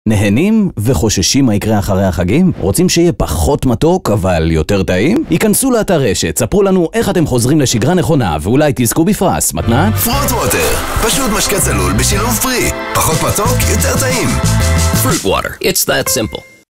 נהנים וחוששים מה יקרה אחרי החגים? רוצים שיהיה פחות מתוק אבל יותר טעים? היכנסו לאתר רשת, ספרו לנו איך אתם חוזרים לשגרה נכונה ואולי תזכו בפרס. מתנה? פרוט ווטר, פשוט משקה צלול בשילוב פרי. פחות מתוק, יותר טעים. Fruit water. It's that simple.